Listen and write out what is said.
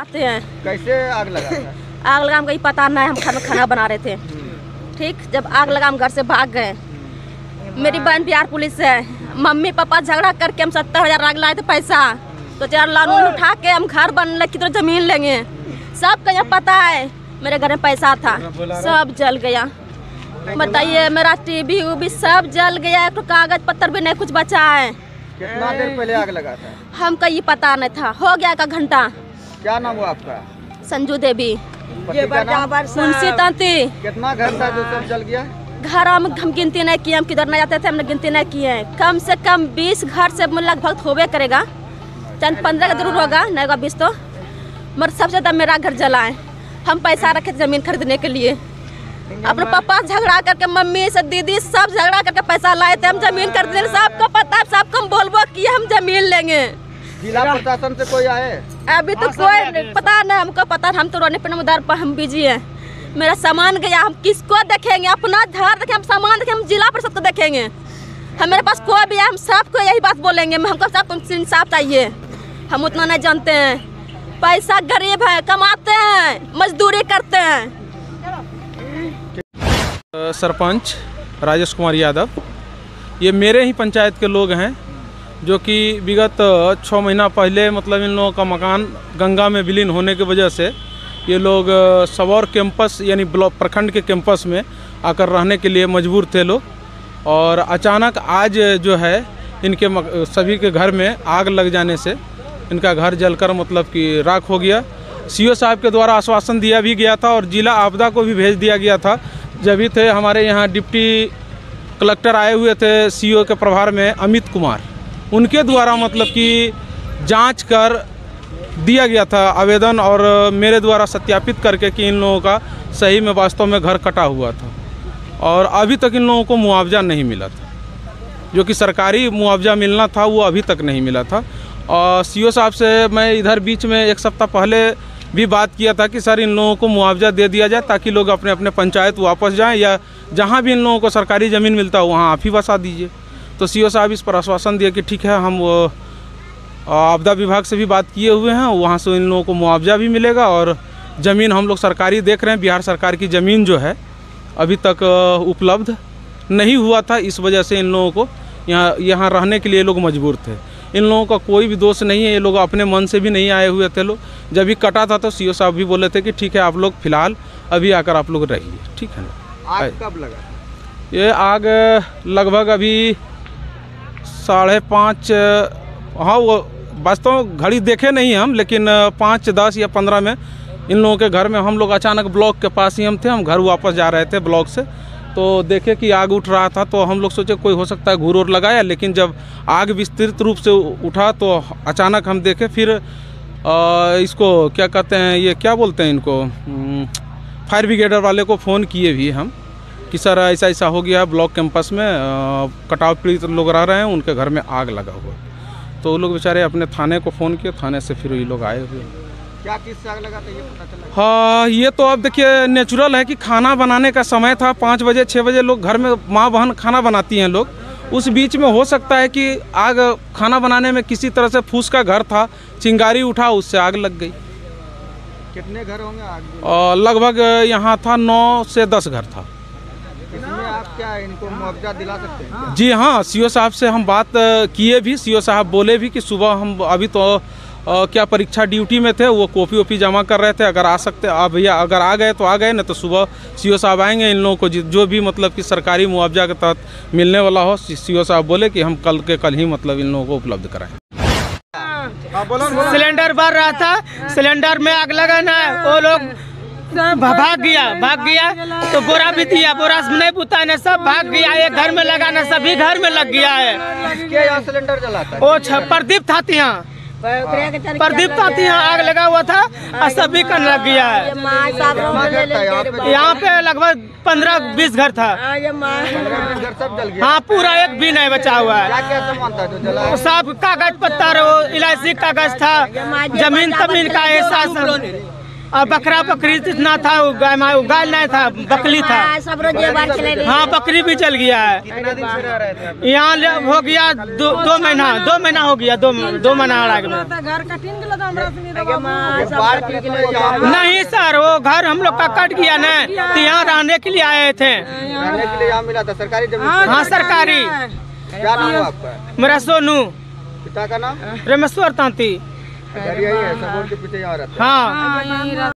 आते हैं। कैसे आग लगा था? आग लगा हमको पता नहीं, हम घर में खाना बना रहे थे। ठीक, जब आग लगा हम घर से भाग गए। मेरी बहन बिहार पुलिस है, मम्मी पापा झगड़ा करके हम 70,000 आग लाए थे पैसा, तो 4 लाख उठा के हम घर बनने की तरह जमीन लेंगे। सब का यहाँ पता है, मेरे घर में पैसा था, सब जल गया। बताइए, मेरा टीवी उवी सब जल गया, तो कागज पत्तर भी नहीं कुछ बचा है। कितना देर पहले आग लगा था? हमको ये पता नहीं था, हो गया का घंटा। क्या नाम हुआ आपका? संजू देवी। ये मुंशी तांती। कितना घर था जो सब जल गया? घर हम गिनती नहीं किए, हम किधर नहीं जाते थे, हमने गिनती नहीं किए। कम से कम 20 घर से लगभग होबे करेगा, चंद 15 का जरूर होगा, नहीं होगा 20 तो। मगर सबसे ज़्यादा मेरा घर जला है। हम पैसा रखे जमीन खरीदने के लिए, अपने पापा झगड़ा करके, मम्मी से दीदी सब झगड़ा करके पैसा लाए थे, हम जमीन खरीदने। सबको पता है, सबको बोलबो कि हम जमीन लेंगे। जिला प्रशासन से कोई आए? अभी तो कोई पता नहीं, हमको पता, हम तो रोने पे उधर पर हम बिजी हैं। मेरा सामान गया, हम किसको देखेंगे? अपना घर देखें, हम सामान देखें, हम जिला परिषद को देखेंगे। हमारे पास कोई भी है, हम सबको यही बात बोलेंगे, हमको सबको इंसाफ चाहिए। हम उतना नहीं जानते हैं, पैसा गरीब है, कमाते हैं, मजदूरी करते हैं। सरपंच राजेश कुमार यादव, ये मेरे ही पंचायत के लोग हैं, जो कि विगत 6 महीना पहले मतलब इन लोगों का मकान गंगा में विलीन होने की वजह से ये लोग सबौर कैंपस यानी ब्लॉक प्रखंड के कैंपस में आकर रहने के लिए मजबूर थे लोग। और अचानक आज जो है इनके सभी के घर में आग लग जाने से इनका घर जलकर मतलब कि राख हो गया। सीओ साहब के द्वारा आश्वासन दिया भी गया था और जिला आपदा को भी भेज दिया गया था। जब भी थे हमारे यहाँ डिप्टी कलेक्टर आए हुए थे सीओ के प्रभार में, अमित कुमार, उनके द्वारा मतलब कि जांच कर दिया गया था आवेदन, और मेरे द्वारा सत्यापित करके कि इन लोगों का सही में वास्तव में घर कटा हुआ था। और अभी तक इन लोगों को मुआवजा नहीं मिला था, जो कि सरकारी मुआवजा मिलना था वो अभी तक नहीं मिला था। और सीओ साहब से मैं इधर बीच में 1 सप्ताह पहले भी बात किया था कि सर इन लोगों को मुआवजा दे दिया जाए ताकि लोग अपने अपने पंचायत वापस जाएं, या जहां भी इन लोगों को सरकारी ज़मीन मिलता है वहां आप ही बसा दीजिए। तो सीओ साहब इस पर आश्वासन दिया कि ठीक है, हम आपदा विभाग से भी बात किए हुए हैं, वहाँ से इन लोगों को मुआवजा भी मिलेगा। और ज़मीन हम लोग सरकारी देख रहे हैं, बिहार सरकार की ज़मीन जो है अभी तक उपलब्ध नहीं हुआ था, इस वजह से इन लोगों को यहाँ रहने के लिए लोग मजबूर थे। इन लोगों का कोई भी दोष नहीं है, ये लोग अपने मन से भी नहीं आए हुए थे। लोग जब भी कटा था तो सीओ साहब भी बोले थे कि ठीक है, आप लोग फिलहाल अभी आकर आप लोग रहिए, ठीक है ना। आग कब लगा? ये आग लगभग अभी 5:30, हाँ वो वास्तव घड़ी देखे नहीं हम, लेकिन 5, 10 या 15 में इन लोगों के घर में हम लोग अचानक ब्लॉक के पास ही हम थे, हम घर वापस जा रहे थे ब्लॉक से, तो देखे कि आग उठ रहा था। तो हम लोग सोचे कोई हो सकता है घूर और लगाया, लेकिन जब आग विस्तृत रूप से उठा तो अचानक हम देखे। फिर इसको क्या कहते हैं, ये क्या बोलते हैं इनको, फायर ब्रिगेडर वाले को फ़ोन किए भी हम कि सर ऐसा ऐसा हो गया ब्लॉक कैंपस में, कटाव पीड़ित लोग रह रहे हैं, उनके घर में आग लगा हुआ। तो वो लोग बेचारे अपने थाने को फ़ोन किए, थाने से फिर ये लोग आए हुए। क्या किस से आग लगा था ये पता चला? हाँ, ये तो अब देखिए नेचुरल है कि खाना बनाने का समय था, 5 बजे 6 बजे लोग घर में माँ बहन खाना बनाती हैं लोग, उस बीच में हो सकता है कि आग खाना बनाने में किसी तरह से फूस का घर था, चिंगारी उठा, उससे आग लग गई। कितने घर होंगे आग? लगभग यहाँ था 9 से 10 घर था। इसमें आप क्या इनको मुआवजा दिला सकते हैं? जी हाँ, सीओ साहब से हम बात किए भी, सीओ साहब बोले भी कि सुबह हम अभी तो क्या परीक्षा ड्यूटी में थे, वो कॉपी वॉपी जमा कर रहे थे, अगर आ सकते आप भैया, अगर आ गए तो आ गए, नहीं तो सुबह सीओ साहब आएंगे, इन लोगों को जो भी मतलब कि सरकारी मुआवजा के तहत मिलने वाला हो, सीओ साहब बोले कि हम कल के कल ही मतलब इन लोगों को उपलब्ध कराएं। सिलेंडर भर रहा था, सिलेंडर में आग लगा ना, वो लोग भाग गया तो बोरा भी दिया, बोरा नहीं बुता ना, सब भाग गया। एक घर में लगा ना, सभी घर में लग गया है। किसके यहाँ सिलेंडर जला था? वो प्रदीप था यहाँ, प्रदीप था यहाँ आग लगा हुआ था और सभी का लग गया है। यहाँ पे लगभग 15-20 घर था। 15-20 घर सब जल गया? हाँ, पूरा एक भी नहीं बचा हुआ है। क्या क्या सामान था जो जला? सब कागज पत्तर, वो इलायची कागज था, जमीन तमीन का एहसास। और बकरा बकरी इतना था, गाय नहीं था, बकरी था। हाँ बकरी भी चल गया है। कितना दिन से रह रहे थे आप? यहाँ हो गया 2 महीना हो गया, 2 महीना बाढ़ के लिए यहाँ नहीं सर, वो घर हम लोग का कट गया ना, तो यहाँ रहने के लिए आए थे। रहने के लिए यहाँ मिला था सरकारी जमीन? हाँ सरकारी। क्या नाम है आपका? मेरा सोनू। पिता का नाम? रमेश्वर तांती। घर यही है, सबोर के पीछे यहाँ रहते हैं। हाँ।